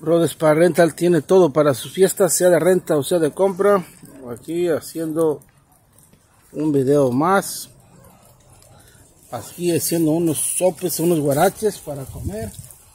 Brothers Para Rental tiene todo para sus fiestas, sea de renta o sea de compra. Aquí haciendo un video más. Aquí haciendo unos sopes, unos guaraches para comer.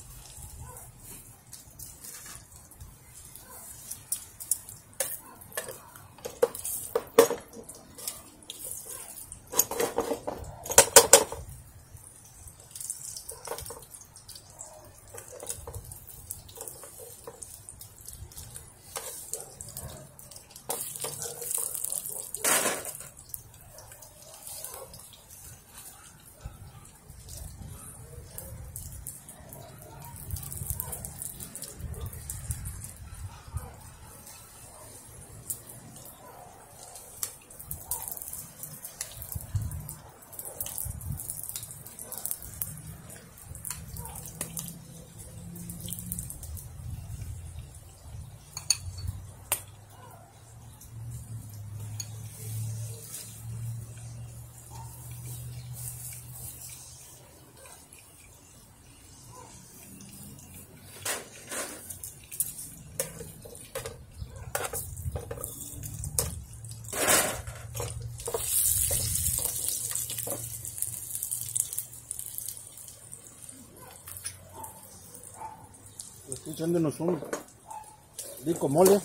Estoy echándonos un rico mole.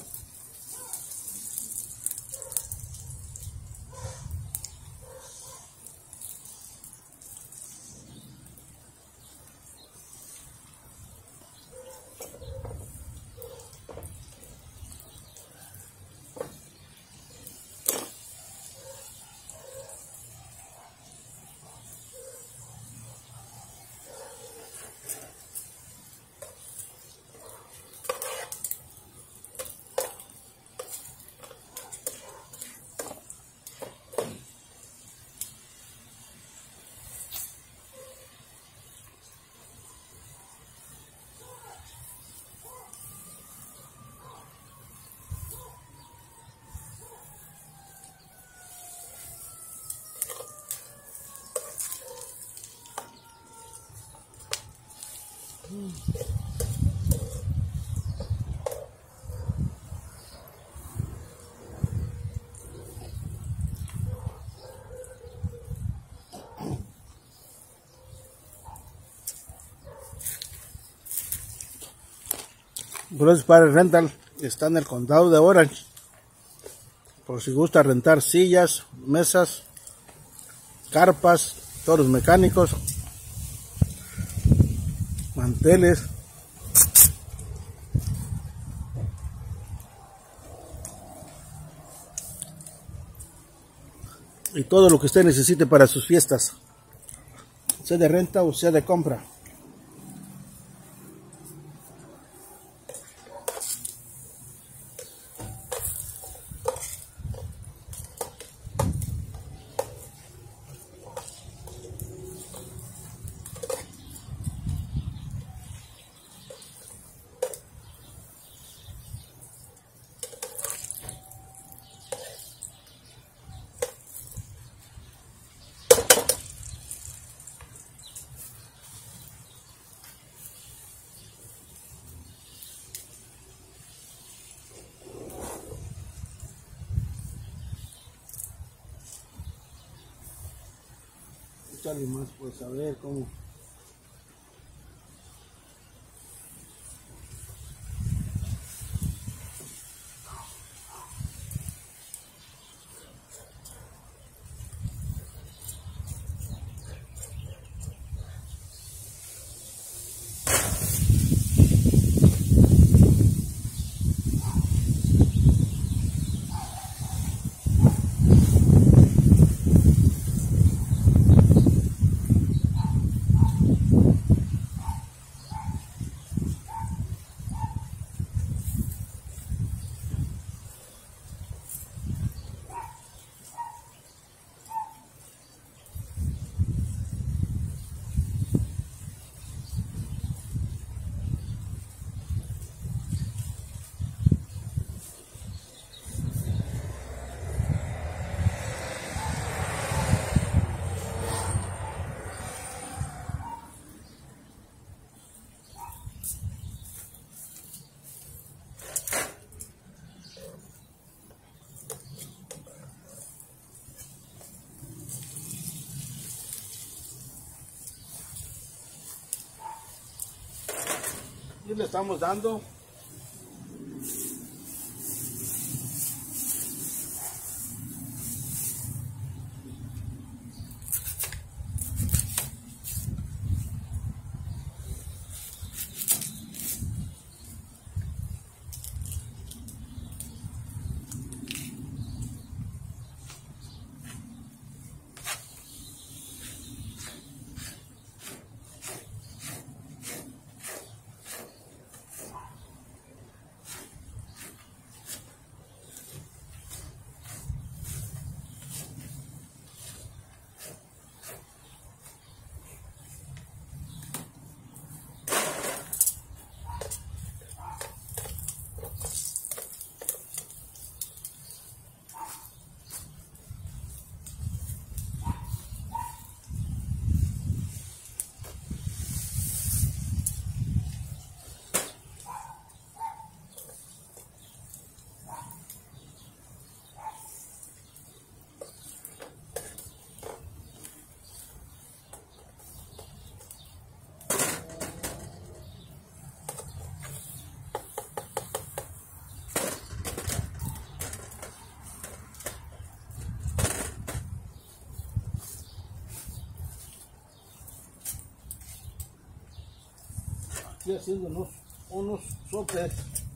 Brothers Para Rental está en el condado de Orange. Por si gusta rentar sillas, mesas, carpas, toros mecánicos, manteles. Y todo lo que usted necesite para sus fiestas, sea de renta o sea de compra. Echarle más, pues a ver cómo. Y le estamos dando. Estoy haciendo unos sopes.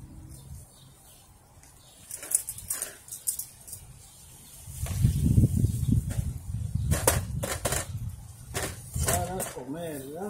Para comer, ¿verdad?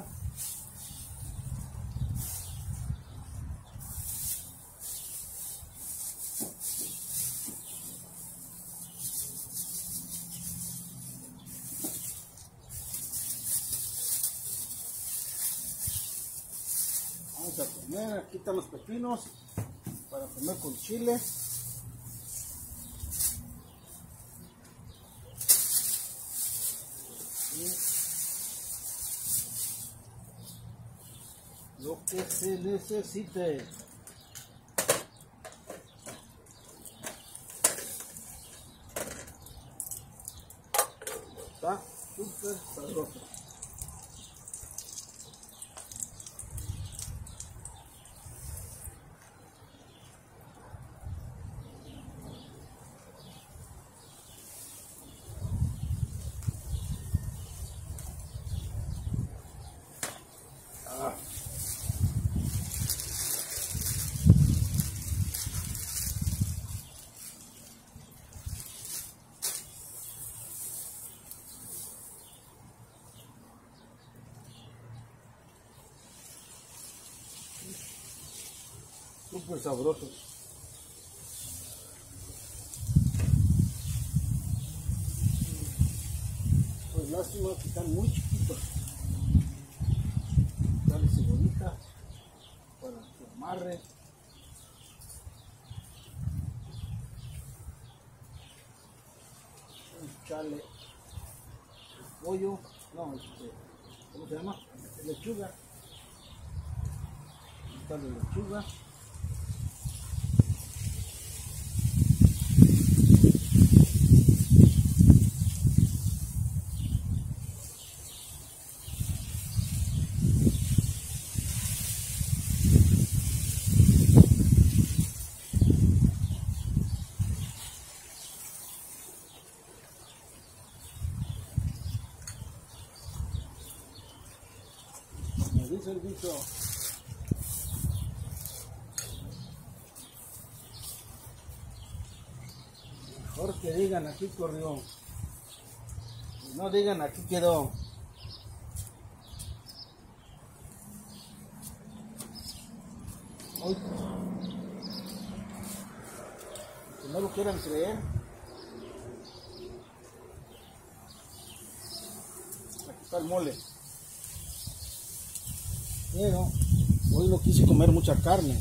Vamos a comer, aquí están los pepinos para comer con chile. Y lo que se necesite. Está súper sabroso. Súper sabrosos. Pues lástima que están muy chiquitos. Dale cebollita para que amarre. Echarle pollo, no, ¿cómo se llama? Lechuga. Echarle lechuga. Me dice el bicho. Mejor que digan aquí corrió. No digan aquí quedó. Hoy, si no lo quieran creer, aquí está el mole. Pero hoy no quise comer mucha carne.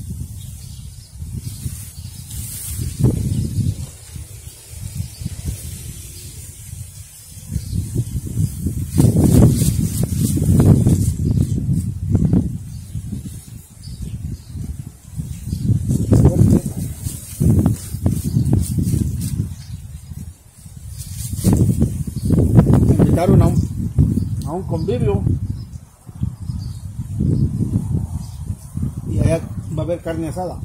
Me invitaron a un convivio. Y allá va a haber carne asada.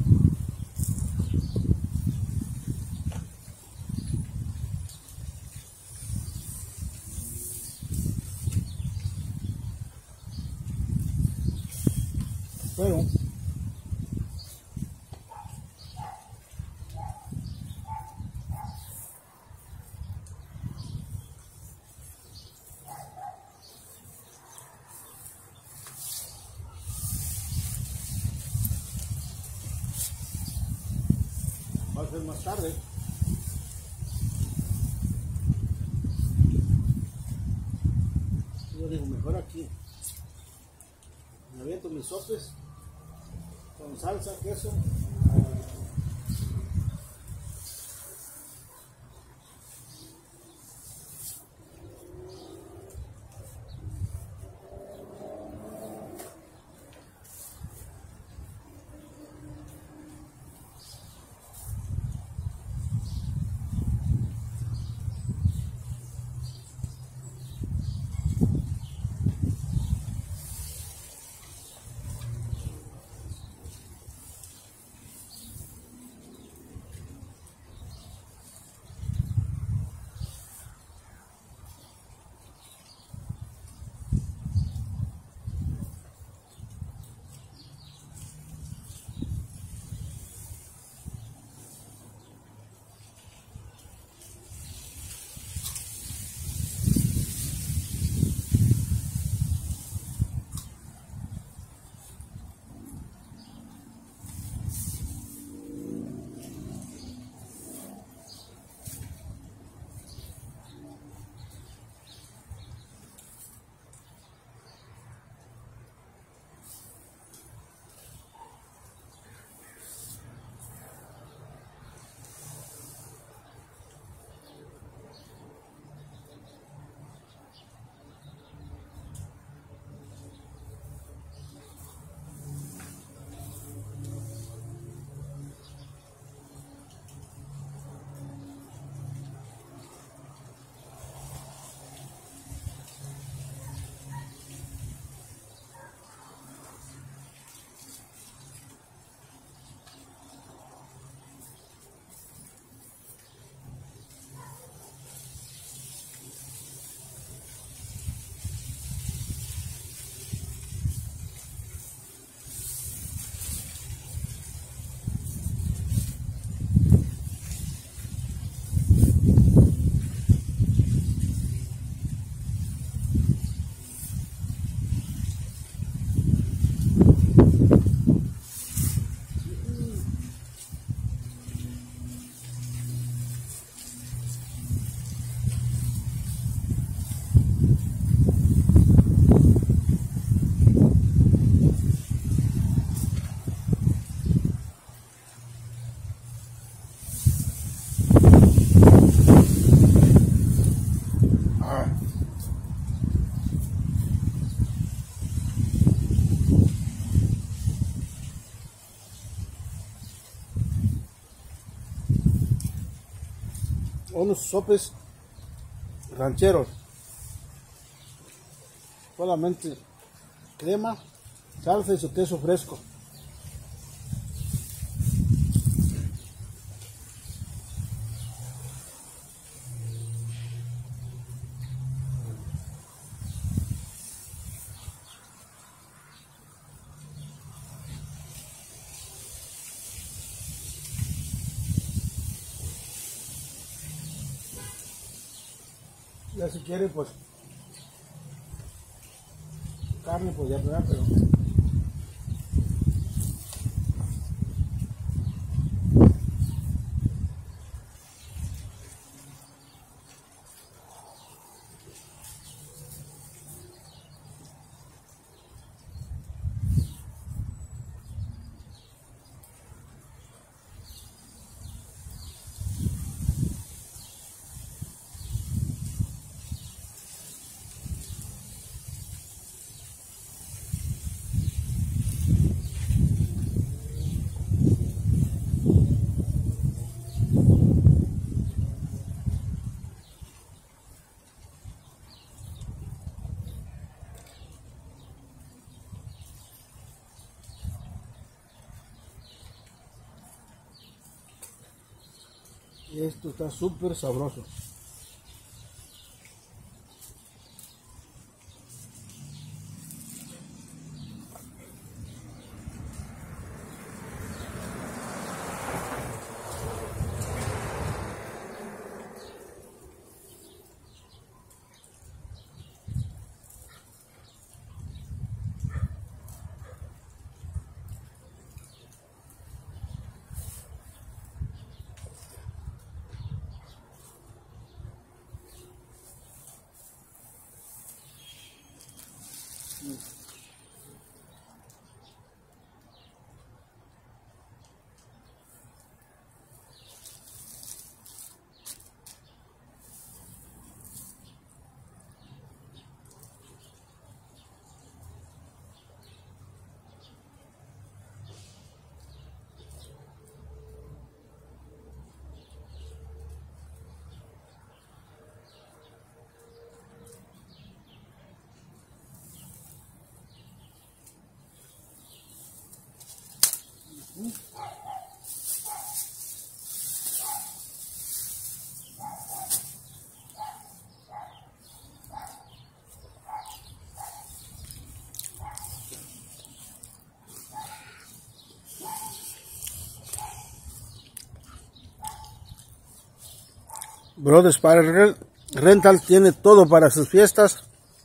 Pero va a ser más tarde. Yo digo, mejor aquí. Me aviento mis sopes con salsa, queso. Unos sopes rancheros, solamente crema, salsa y su queso fresco. Ya si quiere pues carne pues ya ¿verdad? Pero Y esto está súper sabroso. Brothers Spider Rental tiene todo para sus fiestas,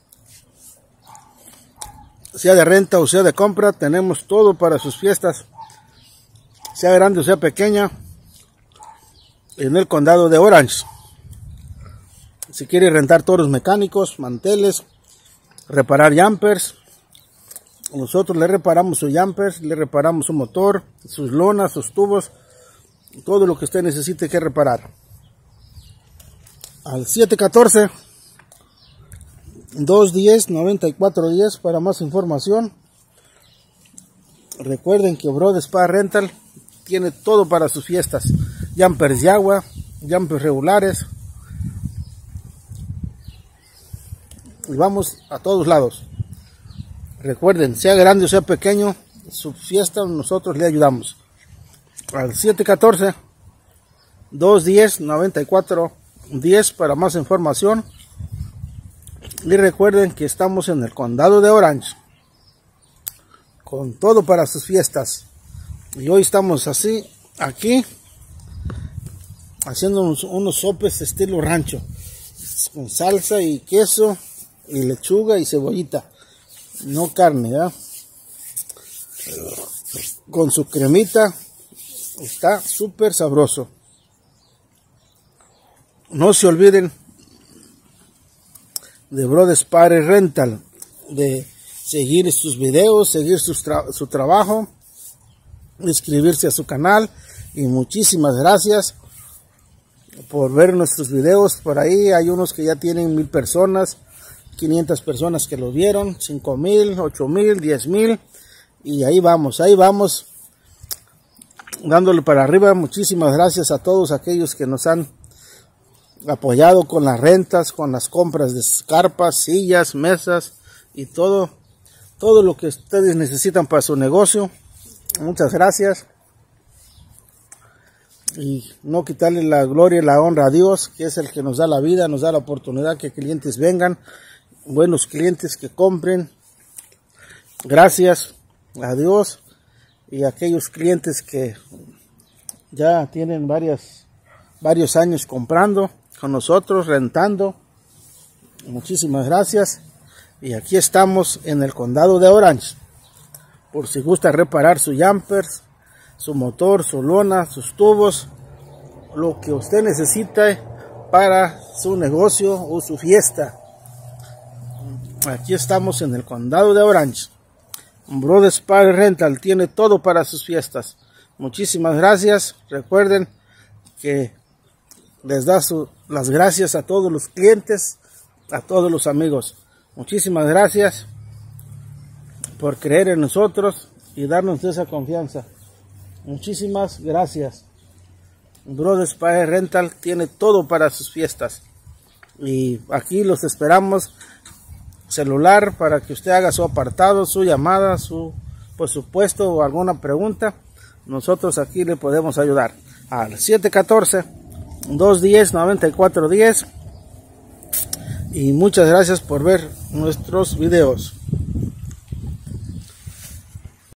sea de renta o sea de compra. Tenemos todo para sus fiestas, sea grande o sea pequeña, en el condado de Orange. Si quiere rentar toros mecánicos, manteles, reparar jumpers, nosotros le reparamos sus jumpers, le reparamos su motor, sus lonas, sus tubos, todo lo que usted necesite que reparar. Al 714-210-9410 para más información. Recuerden que Brothers Spider Rental tiene todo para sus fiestas: jumpers de agua, jumpers regulares, y vamos a todos lados. Recuerden, sea grande o sea pequeño, su fiesta nosotros le ayudamos. Al 714-210-9410 para más información. Y recuerden que estamos en el condado de Orange con todo para sus fiestas. Y hoy estamos así aquí haciendo unos sopes estilo rancho, con salsa y queso y lechuga y cebollita, no carne, ¿verdad? Con su cremita. Está súper sabroso. No se olviden de Brothers Spider Rental, de seguir sus videos, seguir su trabajo, inscribirse a su canal. Y muchísimas gracias por ver nuestros videos. Por ahí hay unos que ya tienen 1000 personas, 500 personas que los vieron, 5000, 8000, 10000, y ahí vamos dándole para arriba. Muchísimas gracias a todos aquellos que nos han apoyado con las rentas, con las compras de carpas, sillas, mesas y todo lo que ustedes necesitan para su negocio. Muchas gracias. Y no quitarle la gloria y la honra a Dios, que es el que nos da la vida, nos da la oportunidad que clientes vengan, buenos clientes que compren. Gracias a Dios. Y a aquellos clientes que ya tienen varios años comprando con nosotros, rentando, muchísimas gracias. Y aquí estamos en el condado de Orange, por si gusta reparar su jumpers, su motor, su lona, sus tubos, lo que usted necesite para su negocio o su fiesta. Aquí estamos en el condado de Orange. Brothers Spider Rental tiene todo para sus fiestas. Muchísimas gracias. Recuerden que les da las gracias a todos los clientes, a todos los amigos. Muchísimas gracias por creer en nosotros y darnos esa confianza. Muchísimas gracias. Brothers Spider Rental tiene todo para sus fiestas. Y aquí los esperamos. Celular para que usted haga su apartado, su llamada, su presupuesto o alguna pregunta. Nosotros aquí le podemos ayudar al 210-9410. Y muchas gracias por ver nuestros videos.